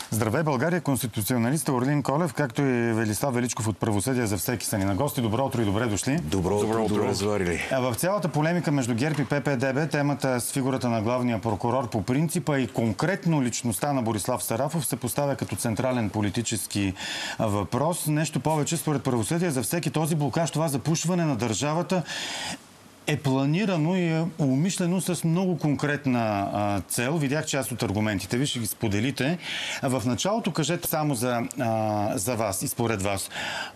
Здравей, България, конституционалиста Орлин Колев, както и Велислав Величков от Правосъдие за всеки са ни на гости. Добро утро и добре дошли. Добро утро, добре заварили. В цялата полемика между ГЕРБ и ППДБ, темата с фигурата на главния прокурор по принципа и конкретно личността на Борислав Сарафов се поставя като централен политически въпрос. Нещо повече, според Правосъдие за всеки този блокаж, това запушване на държавата е планирано и е умишлено с много конкретна цел. Видях част от аргументите. Ви ще ги споделите. В началото кажете само за вас и според вас.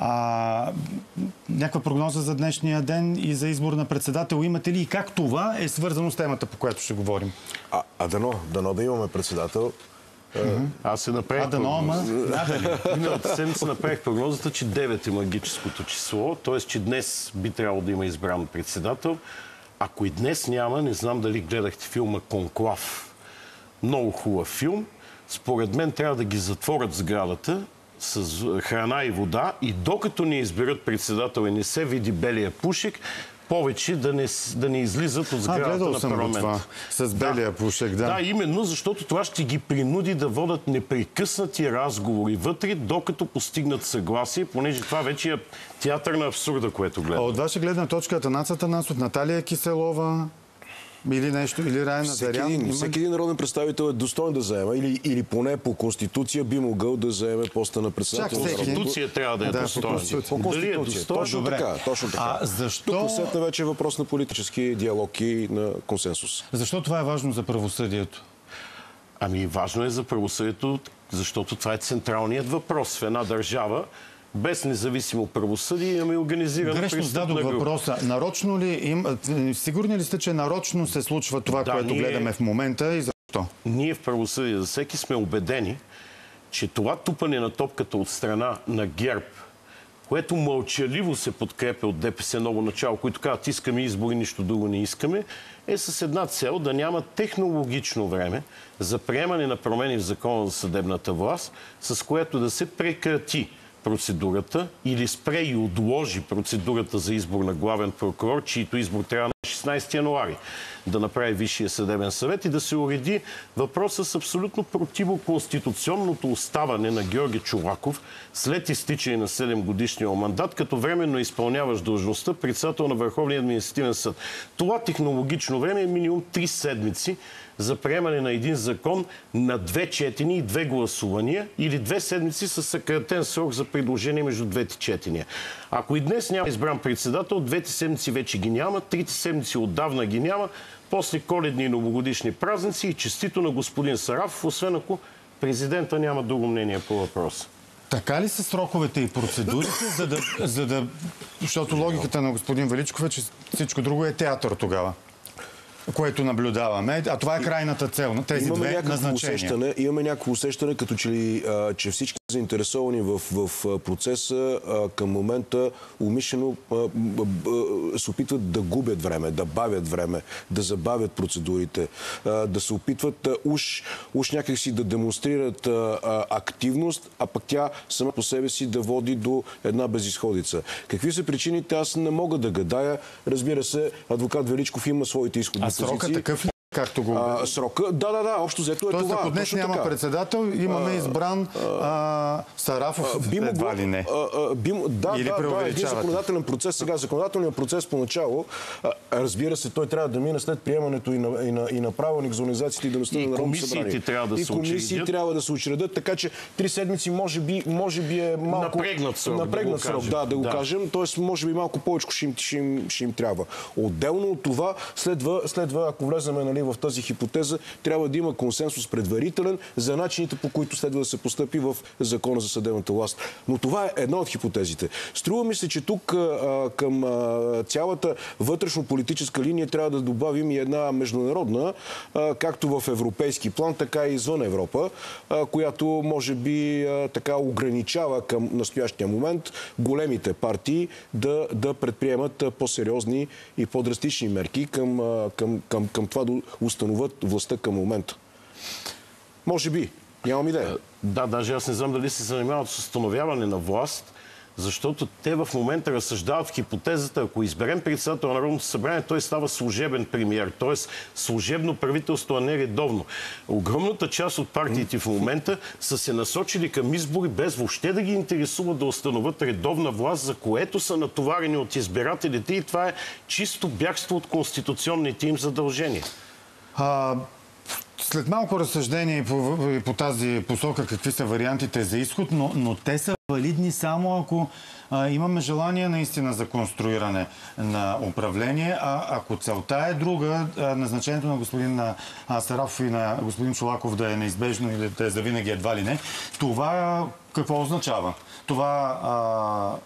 Някаква прогноза за днешния ден и за избор на председател имате ли? И как това е свързано с темата, по която ще говорим? Дано да имаме председател. Аз се направих миналата седмица направих прогнозата, че 9 е магическото число, т.е. че днес би трябвало да има избран председател. Ако и днес няма, не знам дали гледахте филма Конклав. Много хубав филм. Според мен трябва да ги затворят сградата с храна и вода и докато не изберат председател и не се види белия пушек, повече да не излизат от сградата на парламента. Това, с белия пушек, да. Да, именно, защото това ще ги принуди да водят непрекъснати разговори вътре, докато постигнат съгласие, понеже това вече е театър на абсурда, което гледам. От ваша гледна точка Атанас Атанасов, Наталия Киселова или нещо, или Райна Зарян? Всеки един народен представител е достоен да заема или поне по Конституция би могъл да заеме поста на председател. Конституция трябва да е достоен. По Конституция. Точно така. Защо? Тук усетна вече е въпрос на политически диалог и на консенсус. Защо това е важно за правосъдието? Важно е за правосъдието, защото това е централният въпрос в една държава. Без независимо правосъдие имаме организирана престъпна група. Грешно зададох въпроса. Нарочно ли сигурни ли сте, че нарочно се случва това, което гледаме в момента и защо? Ние в Правосъдие за всеки сме убедени, че това тупане на топката от страна на ГЕРБ, което мълчаливо се подкрепя от ДПС ново начало, които казват искаме избори, нищо друго не искаме, е с една цел да няма технологично време за приемане на промени в Закона за съдебната власт, с което да се прекрати процедурата или спре и отложи процедурата за избор на главен прокурор, чието избор трябва на 16 януари да направи Висшия съдебен съвет и да се уреди въпроса с абсолютно противоконституционното оставане на Георги Чолаков след изтичане на 7-годишния мандат, като временно изпълняващ длъжността председател на Върховния административен съд. Това технологично време е минимум 3 седмици за приемане на един закон на 2 четения и 2 гласувания или 2 седмици с съкратен срок за предложение между двете четения. Ако и днес няма избран председател, 2 седмици вече ги няма, 3 седмици отдавна ги няма, после коледни и новогодишни празници и честито на господин Сарафов, освен ако президента няма друго мнение по въпроса. Така ли са сроковете и процедурите, защото логиката на господин Величков е, че всичко друго е театър тогава, което наблюдаваме, а това е крайната цел на тези две назначения. Имаме някакво усещане, като че всички заинтересовани в процеса към момента умишлено се опитват да губят време, да бавят време, да забавят процедурите, да се опитват уж някакси да демонстрират активност, а пък тя сама по себе си да води до една безизходица. Какви са причините, аз не мога да гадая. Разбира се, адвокат Величков има своите изходни позиции. А срокът такъв ли? Както го... Срока, да, общо взето е това. Тоест, ако днес няма председател, имаме избран Сарафов, едва ли не. Един законодателен процес. Сега, законодателният процес поначало, разбира се, той трябва да мине след приемането и на правилник за организацията и дейността на Народното събрание. И комисии трябва да се учредят, така че 3 седмици може би е малко... Напрегнат срок, да го кажем. Тоест, може би малко повече ще им трябва. Отделно от това, следва, ако влеземе в тази хипотеза, трябва да има консенсус предварителен за начините, по които следва да се постъпи в Закона за съдебната власт. Но това е една от хипотезите. Струва ми се, че тук към цялата вътрешно-политическа линия трябва да добавим и една международна, както в европейски план, така и извън Европа, която може би така ограничава към настоящия момент големите партии да предприемат по-сериозни и по-драстични мерки към това да установят властта към момента. Може би. Нямам идея. Да, даже аз не знам дали се занимават с установяване на власт, Защото те в момента разсъждават в хипотезата, ако изберем председател на Народното събрание, той става служебен премиер, т.е. служебно правителство, а не редовно. Огромната част от партиите в момента са се насочили към избори, без въобще да ги интересува да установят редовна власт, за което са натоварени от избирателите, и това е чисто бягство от конституционните им задължения. След малко разсъждение по тази посока, какви са вариантите за изход, но те са валидни само ако имаме желание наистина за конструиране на управление, а ако целта е друга, назначението на господин Сарафов и на господин Чолаков да е неизбежно или да е завинаги едва ли не, това какво означава? Това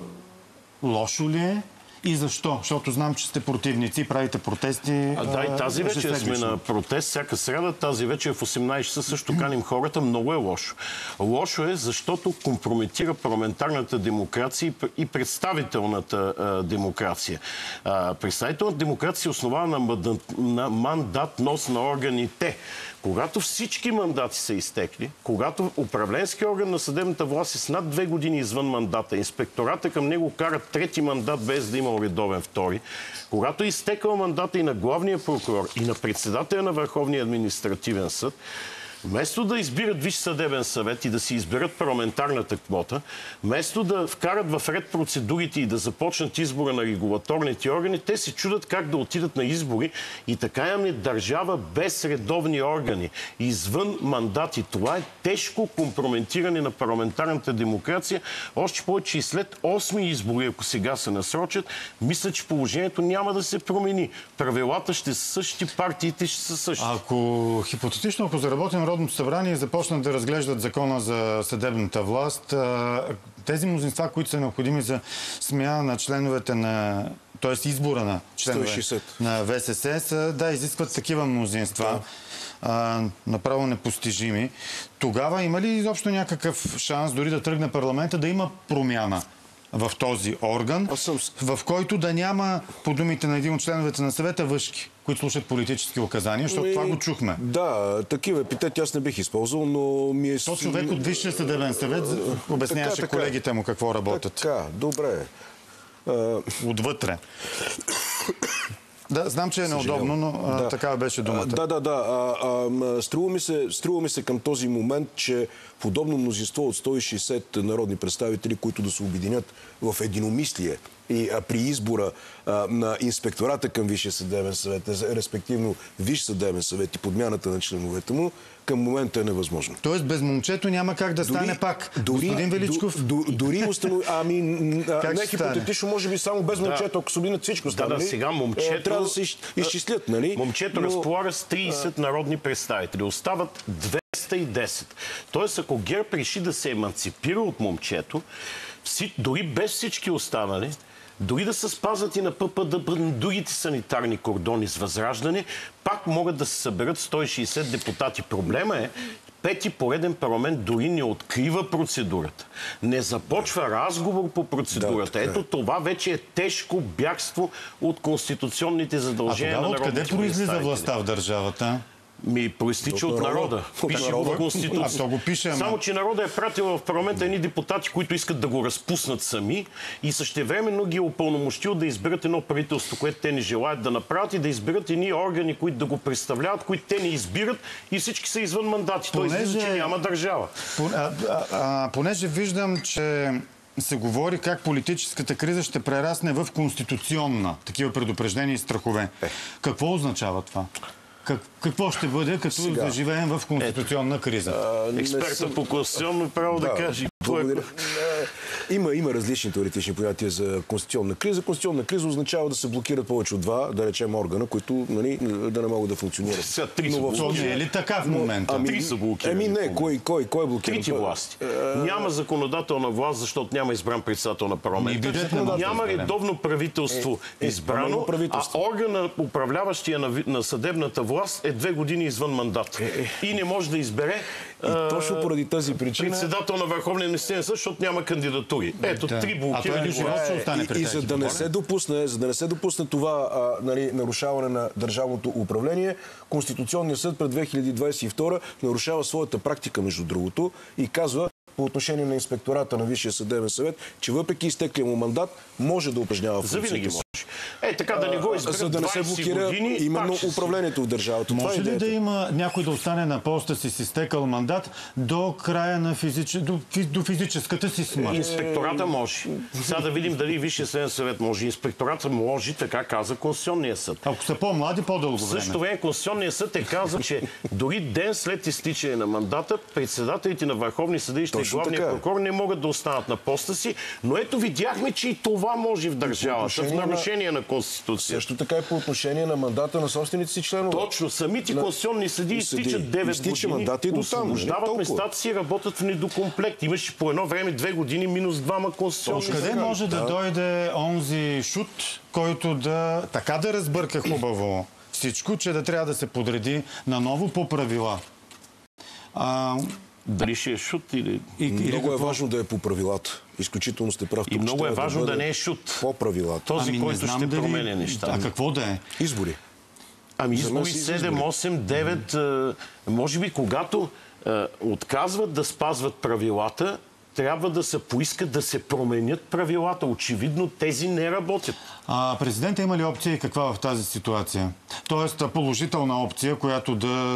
лошо ли е? И защо? Защото знам, че сте противници, правите протести. Да, и тази вечер сме на протест, всяка сряда. Тази вечер в 18 часа също каним хората. Много е лошо. Лошо е, защото компрометира парламентарната демокрация и представителната демокрация. Представителната демокрация се основава на мандатност на органите. Когато всички мандати са изтекли, когато управленски орган на съдебната власт е с над 2 години извън мандата, инспектората към него кара трети мандат без да има редовен втори, когато е изтекал мандата и на главния прокурор, и на председателя на Върховния административен съд, вместо да избират Висш съдебен съвет и да си изберат парламентарната квота, вместо да вкарат в ред процедурите и да започнат избора на регулаторните органи, те се чудят как да отидат на избори, и така имаме държава без редовни органи, извън мандати. Това е тежко компрометиране на парламентарната демокрация. Още повече и след 8 избори, ако сега се насрочат, мисля, че положението няма да се промени. Правилата ще са същи, партиите ще са същи. Ако хипотетично, ако заработи Народното събрание и започнат да разглеждат закона за съдебната власт, тези мнозинства, които са необходими за смяна на членовете на, т.е. избора на членове 160 на ВСС, изискват такива мнозинства, направо непостижими. Тогава има ли изобщо някакъв шанс, дори да тръгне парламента, да има промяна в този орган, в който да няма, по думите на един от членовете на съвета, въшки, които слушат политически указания, защото това го чухме. Да, такива епитети аз не бих използвал, но ми е... То човек от Висшия съдебен съвет обясняваше колегите му какво работят. Така, добре. Отвътре. Да, знам, че е неудобно, но така беше думата. Струва ми се към този момент, че подобно мнозинство от 160 народни представители, които да се обединят в единомислие и при избора на инспектората към Висшия съдебен съвет, респективно Висш съдебен съвет и подмяната на членовете му, към момента е невъзможно. Тоест без момчето няма как да стане пак. Господин Величков? Дори установи... не хипотетично, може би само без момчето, ако съблинат всичко стане. Сега момчето... Трябва да се изчислят, нали? Момчето разполага с 30 народни представители. Остават 210. Тоест, ако ГЕРБ реши да се еманципира от момчето, дори без всички останали, дори да се спазват и на другите санитарни кордони с Възраждане, пак могат да се съберат 160 депутати. Проблема е, пети пореден парламент дори не открива процедурата. Не започва разговор по процедурата. Ето това вече е тежко бягство от конституционните задължения на народните представители. Откъде произлиза властта в държавата? Проистича от народа. Пише го в Конституцията. Само, че народа е пратил в парламента едни депутати, които искат да го разпуснат сами, и същевременно ги е упълномощил да изберат едно правителство, което те не желаят да направят, и да изберат едни органи, които да го представляват, които те не избират, и всички са извън мандати. Той излиза, че няма държава. Понеже виждам, че се говори как политическата криза ще прерасне в конституционна. Такива предупреждения и страхове. Какво означава това? Какво ще бъде, като заживеем в конституционна криза? Експерта по конституционно право да каже. Има различни теоретични понятия за конституционна криза. Конституционна криза означава да се блокират повече от два, да речем, органа, които да не могат да функционират. Сега три са блокирани. Не е ли така в момента? Три са блокирани. Не, кой е блокиран? Трите власти. Няма законодателна власт, защото няма избран председател на парламента. Няма редовно правителство избрано, а органа, управляващия на съдебната власт, е 2 години извън мандат. И не може да избере точно поради тази причина председател на Върховния административен съд, защото няма кандидатури. Ето, 3 блокирани власти. И за да не се допусне това нарушаване на държавното управление, Конституционният съд пред 2022 нарушава своята практика, между другото, и казва: по отношение на инспектората на Висшия съдебен съвет, че въпреки изтеклия му мандат може да упражнява функциите си. Така да не го изберат, за да не се блокира години, именно управлението в държавата. Може ли да има някой да остане на поста си с изтекал мандат до края на до физическата си смърт? Инспектората може. Сега да видим дали Висшия съдебен съвет може. Инспектората може, така каза Конституционния съд. Ако са по-млади, по-дълго време. В същото време Конституционния съд е казал, че дори ден след изтичане на мандата, председателите на върховни съдилища и главния прокурор не могат да останат на поста си, но ето видяхме, че и това може в държавата, в нарушение на Конституцията. Също така и по отношение на мандата на собствените си членове. Точно. Самите конституционни съдии изтичат 9 години, освобождават местата си, работят в недокомплект. Имаше по едно време 2 години минус 2 конституционни съдии. Къде може да дойде онзи шут, който така да разбърка хубаво всичко, че да трябва да се подреди наново по правила? Дали ще е шут или... Много е важно да е по правилата. Изключително сте прав. И много е важно да не е шут. По правилата. Този, който ще променя нещата. А какво да е? Избори. Избори 7, 8, 9. Може би, когато отказват да спазват правилата, трябва да се поискат да се променят правилата. Очевидно тези не работят. Президента има ли опция и каква в тази ситуация? Тоест положителна опция, която да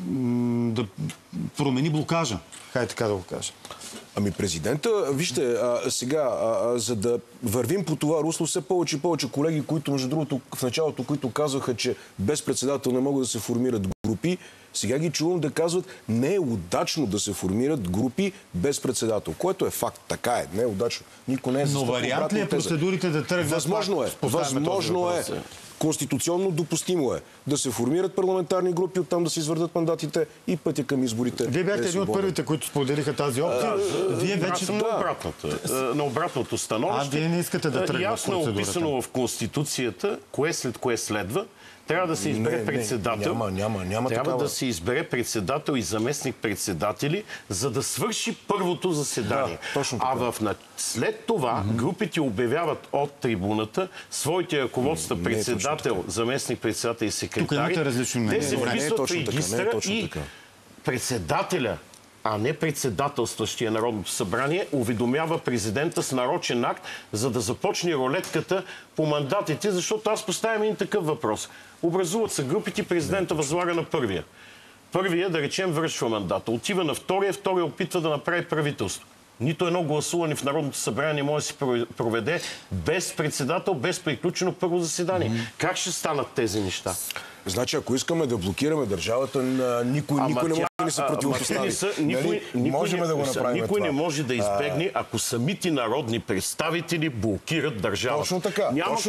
промени блокажа. Хай така да го кажа. Президента, вижте, сега, за да вървим по това русло, все повече и повече колеги, които, между другото, в началото, които казваха, че без председател не могат да се формират групи, сега ги чувам да казват, не е удачно да се формират групи без председател, което е факт. Така е, не е удачно. Никой не е Но вариант ли е процедурите да тръгват? Възможно е. Възможно е. Конституционно допустимо е да се формират парламентарни групи, оттам да се извърдат мандатите и пътя към изборите. Вие бяхте един от първите, които споделиха тази опция. Вие вече на обратното становище. Вие не искате да тръгнат ясно процедурата. Описано в Конституцията, кое след кое следва. Трябва да се избере председател. Няма трябва да се избере председател и заместник-председатели, за да свърши първото заседание. След това групите обявяват от трибуната своите ръководства, председател, заместник-председател и секретари. Те се вписват в регистъра и председателя, а не председателстващия Народното събрание, уведомява президента с нарочен акт, за да започне рулетката по мандатите, защото аз поставям един такъв въпрос. Образуват се групите, президента възлага на първия. Първия, да речем, вършва мандата. Отива на втория опитва да направи правителство. Нито едно гласуване в Народното събрание не може да се проведе без председател, без приключено първо заседание. Как ще станат тези неща? Значи, ако искаме да блокираме държавата, никой не може да се противопостави. Никой не може да избегне, ако самите народни представители блокират държавата. Точно така.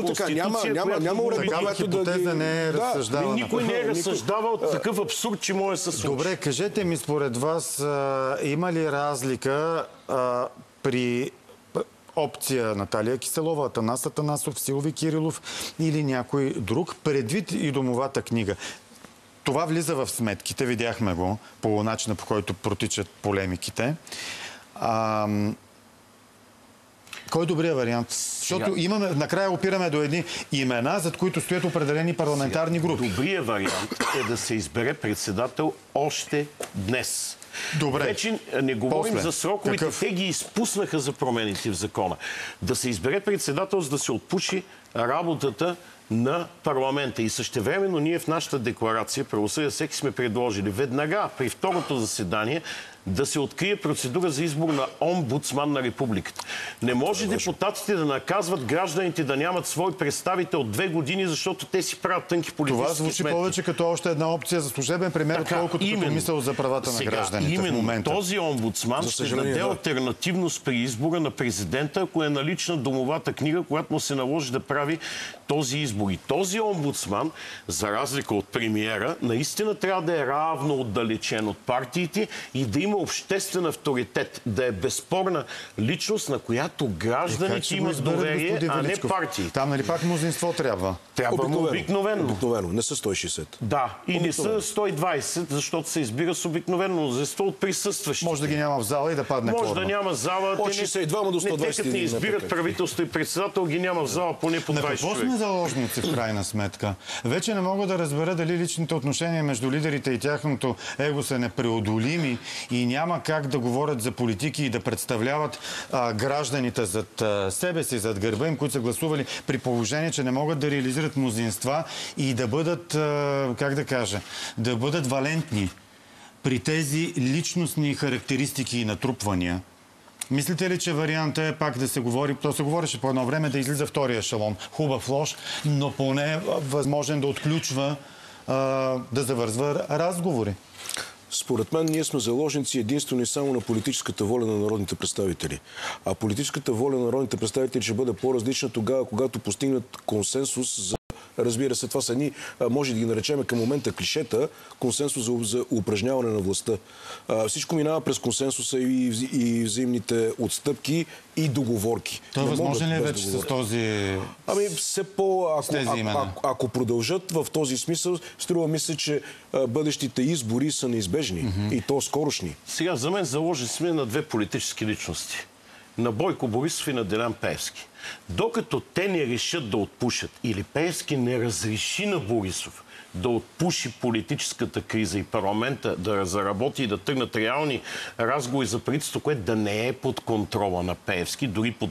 Няма такава хипотеза не е разсъждавана. Никой не е разсъждавал такъв абсурд, че може да се случи. Добре, кажете ми според вас, има ли разлика при опция Наталия Киселова, Атанас Атанасов, Силви Кирилов или някой друг, предвид и домовата книга? Това влиза в сметките, видяхме го по начина, по който протичат полемиките. Кой е добрият вариант? Защото накрая опираме до едни имена, зад които стоят определени парламентарни групи. Добрият вариант е да се избере председател още днес. Добре. Вече не говорим за сроковете. Те ги изпуснаха за промените в закона. Да се избере председател, за да се отпуши работата на парламента. И същевременно ние в нашата декларация правосъдие всеки сме предложили веднага при второто заседание да се открие процедура за избор на омбудсман на републиката. Не може депутатите да наказват гражданите да нямат свой представител 2 години, защото те си правят тънки политически сметки. Това звучи повече като още една опция за служебен премиер, отколкото като мисъл за правата на гражданите в момента. Този омбудсман ще даде алтернативност при избора на президента, ако е налична домовата книга, която му се наложи да прави този избор. И този омбудсман, за разлика от премиера, наистина трябва да е равно отдалечен от партиите и да има обществен авторитет, да е безспорна личност, на която гражданите имат доверие, а не партии. Там нали пак мнозинство трябва? Трябва обикновено. Обикновено, не са 160. Да, и не са 120, защото се избира с обикновено мнозинство от присъстващи. Може да ги няма в зала и да падне кворума. Може да няма зала. От 62 до 120. Те като не избират правителство и председател, ги няма в зала поне по 20 човека. Какво сме заложници в крайна сметка? Вече не мога да разбера дали личните отношения между лидерите и тяхното его са непреодолими и и няма как да говорят за политики и да представляват гражданите зад себе си, зад гърба им, които са гласували, при положение, че не могат да реализират мнозинства и да бъдат, как да кажа, да бъдат валентни при тези личностни характеристики и натрупвания. Мислите ли, че вариантът е пак да се говори, то се говореше по едно време, да излиза втория ешелон, хубав, лош, но поне възможен да отключва, да завързва разговори? Според мен ние сме заложници единствено и само на политическата воля на народните представители. А политическата воля на народните представители ще бъде по-различна тогава, когато постигнат консенсус за... Разбира се, това са едни, може да ги наречем към момента клишета, консенсус за упражняване на властта. Всичко минава през консенсуса и взаимните отстъпки и договорки. Това възможно ли е вече с този... Ами все по... Ако продължат в този смисъл, струва ми се, че бъдещите избори са неизбежни. И то скорошни. Сега, за мен заложени сме на две политически личности. На Бойко Борисов и на Делян Пеевски. Докато те не решат да отпушат или Пеевски не разреши на Борисов да отпуши политическата криза и парламента да заработи и да тръгнат реални разговори за правителство, което да не е под контрола на Пеевски, дори под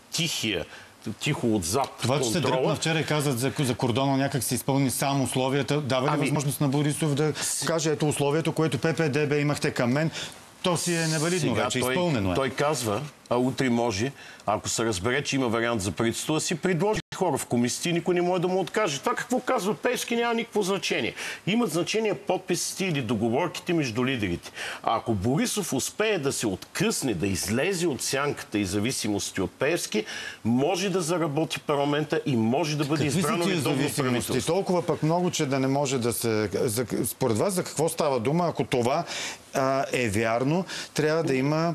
тихо отзад това, че се дръпна вчера и казват за кордона, някак се изпълни само условията, дава ли възможност на Борисов да каже ето условието, което ППДБ имахте към мен, то си е невалидно вече, изпълнено е. Той казва, а утре може, ако се разбере, че има вариант за правителство, да си предложи хора в комисията и никой не може да му откаже. Това какво казва Пеевски няма никакво значение. Имат значение подписите или договорките между лидерите. А ако Борисов успее да се откъсне, да излезе от сянката и зависимости от Пеевски, може да заработи парламента и може да бъде избрано редовно правителство. Толкова пък много, че да не може да се... Според вас за какво става дума? Ако това е вярно, трябва да има...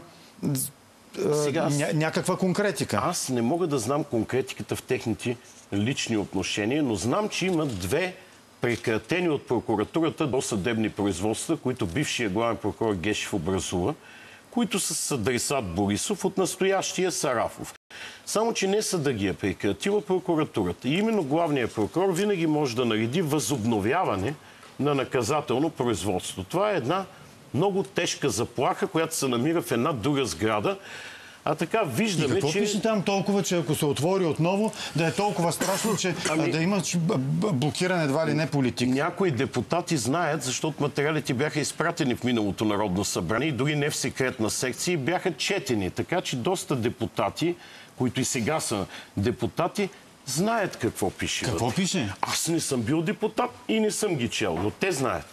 някаква конкретика. Аз не мога да знам конкретиката в техните лични отношения, но знам, че има две прекратени от прокуратурата досъдебни производства, които бившия главен прокурор Гешев образува, които са с адресат Борисов от настоящия Сарафов. Само, че не съда ги е прекратила прокуратурата. И именно главният прокурор винаги може да нареди възобновяване на наказателно производство. Това е една много тежка заплаха, която се намира в една друга сграда. А така виждаме, какво пише там толкова, че ако се отвори отново, да е толкова страшно, че да има блокиране едва ли не политик? Някои депутати знаят, защото материалите бяха изпратени в миналото Народно събрание и дори не в секретна секция, бяха четени. Така че доста депутати, които и сега са депутати, знаят какво пише. Какво пише? Аз не съм бил депутат и не съм ги чел, но те знаят.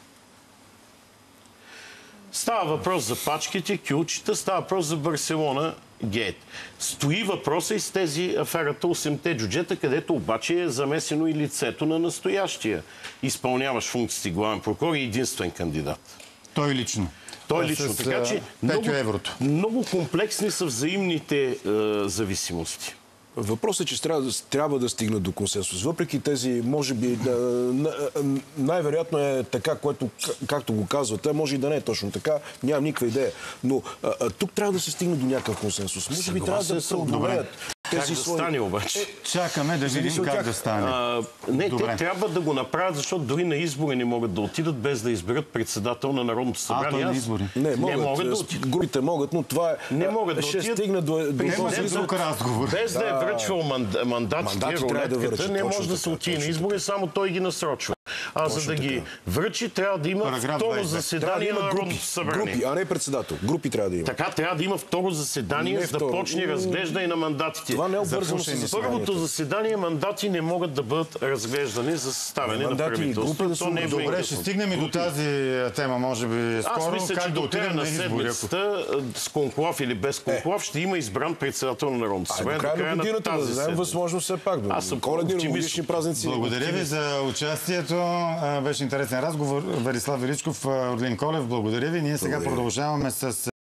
Става въпрос за пачките, кюлчета, става въпрос за Барселона гейт. Стои въпроса и с тези аферата 8-те джуджета, където обаче е замесено и лицето на настоящия изпълняващ функциите главен прокурор и единствен кандидат. Той лично. Той лично. Така че много комплексни са взаимните зависимости. Въпросът е, че трябва да стигнат до консенсус. Въпреки тези, може би, най-вероятно е така, което, както го казвате, може и да не е точно така, нямам никаква идея. Но тук трябва да се стигне до някакъв консенсус. Може би трябва да се преодолеят. Как да стане обаче? Чакаме да видим как да стане. Не, те трябва да го направят, защото дори на избори не могат да отидат без да изберат председател на Народното събрание. На избори? Не могат да отидат. Групите могат, но това не могат да ще стигне до друг разговор. Без да е връчвал мандатите, рулетката, не може да се отиде на избори, само той ги насрочва. А за да ги връчи, трябва да има второ заседание на Народното събрание. Групи, а не председател. Групи трябва да има. Така, трябва да има второ заседание, за да почне разглеждане на мандатите. Това не е обвързано с първото заседание мандати не могат да бъдат разглеждани за съставяне на правителство. Добре, ще стигнем и до тази тема, може би скоро. Аз мисля, че до края на седмицата, с конклав или без конклав, ще има избран председател на Народното събрание. До края на годината да дадем възможност все пак. Аз съм коледни новогодишни празници. Благодаря ви за участието. Беше интересен разговор. Велислав Величков, Орлин Колев, благодаря ви. Ние сега продължаваме с